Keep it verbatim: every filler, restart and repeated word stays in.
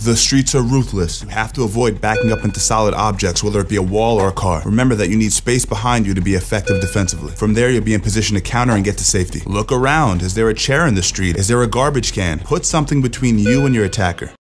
The streets are ruthless. You have to avoid backing up into solid objects, whether it be a wall or a car. Remember that you need space behind you to be effective defensively. From there, you'll be in position to counter and get to safety. Look around. Is there a chair in the street? Is there a garbage can? Put something between you and your attacker.